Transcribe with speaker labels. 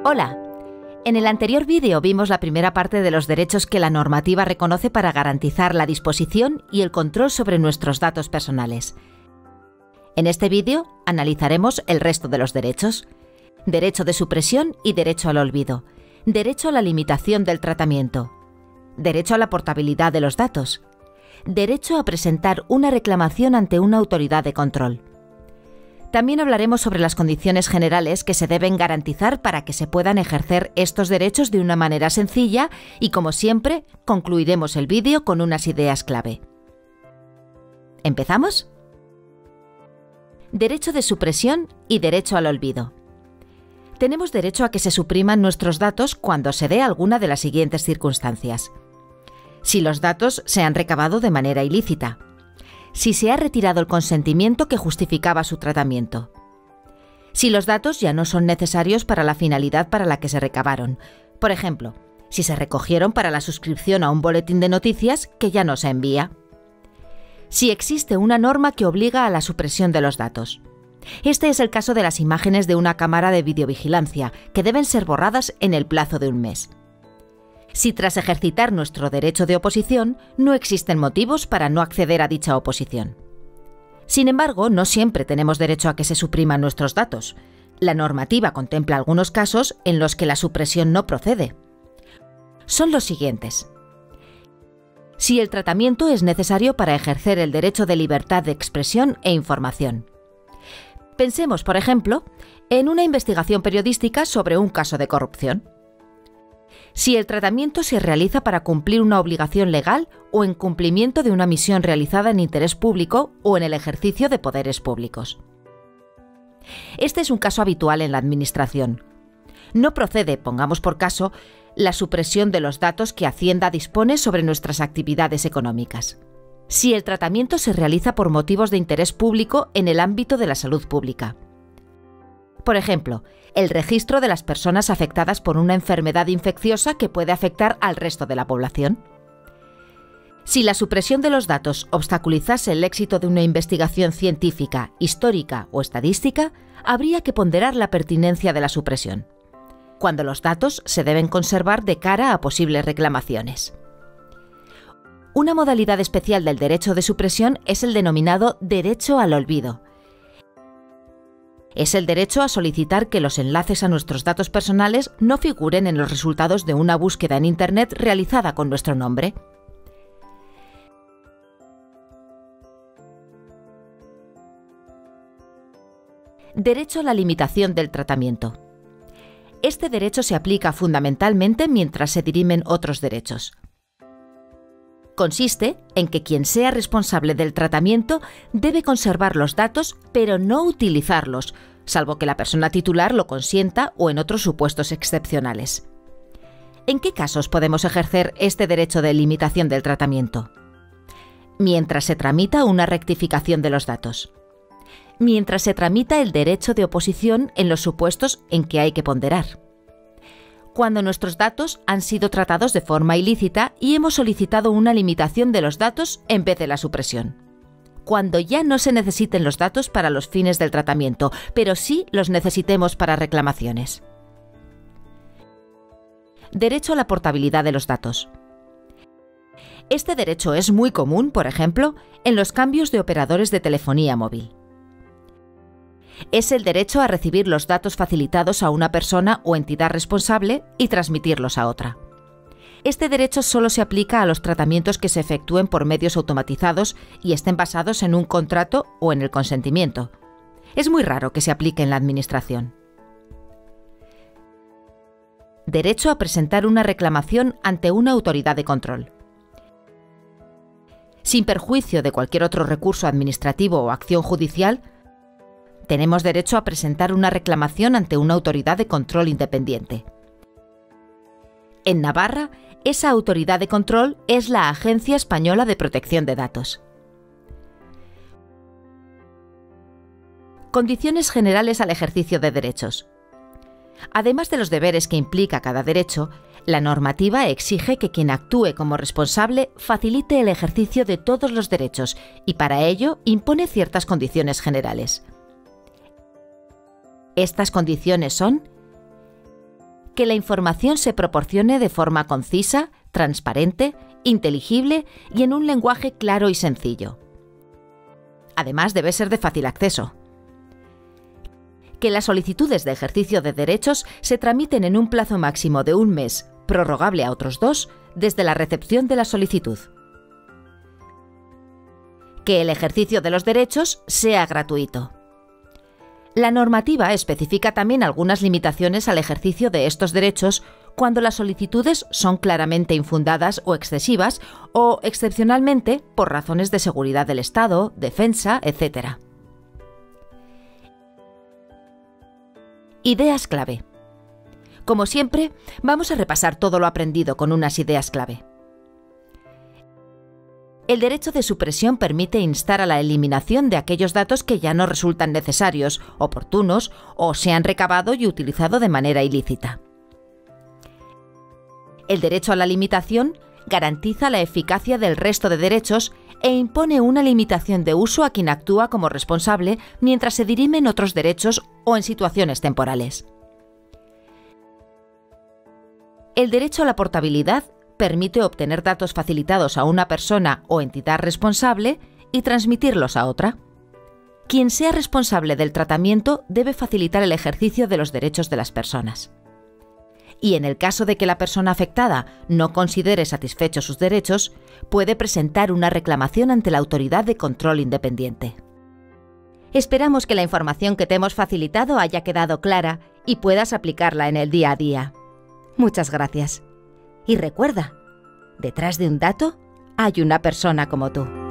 Speaker 1: Hola. En el anterior vídeo vimos la primera parte de los derechos que la normativa reconoce para garantizar la disposición y el control sobre nuestros datos personales. En este vídeo analizaremos el resto de los derechos: derecho de supresión y derecho al olvido, derecho a la limitación del tratamiento, derecho a la portabilidad de los datos, derecho a presentar una reclamación ante una autoridad de control. También hablaremos sobre las condiciones generales que se deben garantizar para que se puedan ejercer estos derechos de una manera sencilla y, como siempre, concluiremos el vídeo con unas ideas clave. ¿Empezamos? Derecho de supresión y derecho al olvido. Tenemos derecho a que se supriman nuestros datos cuando se dé alguna de las siguientes circunstancias: si los datos se han recabado de manera ilícita, si se ha retirado el consentimiento que justificaba su tratamiento, si los datos ya no son necesarios para la finalidad para la que se recabaron, por ejemplo, si se recogieron para la suscripción a un boletín de noticias que ya no se envía, si existe una norma que obliga a la supresión de los datos. Este es el caso de las imágenes de una cámara de videovigilancia, que deben ser borradas en el plazo de un mes. Si tras ejercitar nuestro derecho de oposición no existen motivos para no acceder a dicha oposición. Sin embargo, no siempre tenemos derecho a que se supriman nuestros datos. La normativa contempla algunos casos en los que la supresión no procede. Son los siguientes: si el tratamiento es necesario para ejercer el derecho de libertad de expresión e información. Pensemos, por ejemplo, en una investigación periodística sobre un caso de corrupción. Si el tratamiento se realiza para cumplir una obligación legal o en cumplimiento de una misión realizada en interés público o en el ejercicio de poderes públicos. Este es un caso habitual en la Administración. No procede, pongamos por caso, la supresión de los datos que Hacienda dispone sobre nuestras actividades económicas. Si el tratamiento se realiza por motivos de interés público en el ámbito de la salud pública. Por ejemplo, el registro de las personas afectadas por una enfermedad infecciosa que puede afectar al resto de la población. Si la supresión de los datos obstaculizase el éxito de una investigación científica, histórica o estadística, habría que ponderar la pertinencia de la supresión, cuando los datos se deben conservar de cara a posibles reclamaciones. Una modalidad especial del derecho de supresión es el denominado derecho al olvido. Es el derecho a solicitar que los enlaces a nuestros datos personales no figuren en los resultados de una búsqueda en Internet realizada con nuestro nombre. Derecho a la limitación del tratamiento. Este derecho se aplica fundamentalmente mientras se dirimen otros derechos. Consiste en que quien sea responsable del tratamiento debe conservar los datos, pero no utilizarlos, salvo que la persona titular lo consienta o en otros supuestos excepcionales. ¿En qué casos podemos ejercer este derecho de limitación del tratamiento? Mientras se tramita una rectificación de los datos. Mientras se tramita el derecho de oposición en los supuestos en que hay que ponderar. Cuando nuestros datos han sido tratados de forma ilícita y hemos solicitado una limitación de los datos en vez de la supresión. Cuando ya no se necesiten los datos para los fines del tratamiento, pero sí los necesitemos para reclamaciones. Derecho a la portabilidad de los datos. Este derecho es muy común, por ejemplo, en los cambios de operadores de telefonía móvil. Es el derecho a recibir los datos facilitados a una persona o entidad responsable y transmitirlos a otra. Este derecho solo se aplica a los tratamientos que se efectúen por medios automatizados y estén basados en un contrato o en el consentimiento. Es muy raro que se aplique en la Administración. Derecho a presentar una reclamación ante una autoridad de control. Sin perjuicio de cualquier otro recurso administrativo o acción judicial, tenemos derecho a presentar una reclamación ante una autoridad de control independiente. En Navarra, esa autoridad de control es la Agencia Española de Protección de Datos. Condiciones generales al ejercicio de derechos. Además de los deberes que implica cada derecho, la normativa exige que quien actúe como responsable facilite el ejercicio de todos los derechos y para ello impone ciertas condiciones generales. Estas condiciones son: que la información se proporcione de forma concisa, transparente, inteligible y en un lenguaje claro y sencillo. Además, debe ser de fácil acceso. Que las solicitudes de ejercicio de derechos se tramiten en un plazo máximo de 1 mes, prorrogable a otros 2, desde la recepción de la solicitud. Que el ejercicio de los derechos sea gratuito. La normativa especifica también algunas limitaciones al ejercicio de estos derechos cuando las solicitudes son claramente infundadas o excesivas o, excepcionalmente, por razones de seguridad del Estado, defensa, etc. Ideas clave. Como siempre, vamos a repasar todo lo aprendido con unas ideas clave. El derecho de supresión permite instar a la eliminación de aquellos datos que ya no resultan necesarios, oportunos o se han recabado y utilizado de manera ilícita. El derecho a la limitación garantiza la eficacia del resto de derechos e impone una limitación de uso a quien actúa como responsable mientras se dirimen otros derechos o en situaciones temporales. El derecho a la portabilidad permite obtener datos facilitados a una persona o entidad responsable y transmitirlos a otra. Quien sea responsable del tratamiento debe facilitar el ejercicio de los derechos de las personas. Y en el caso de que la persona afectada no considere satisfechos sus derechos, puede presentar una reclamación ante la autoridad de control independiente. Esperamos que la información que te hemos facilitado haya quedado clara y puedas aplicarla en el día a día. Muchas gracias. Y recuerda, detrás de un dato hay una persona como tú.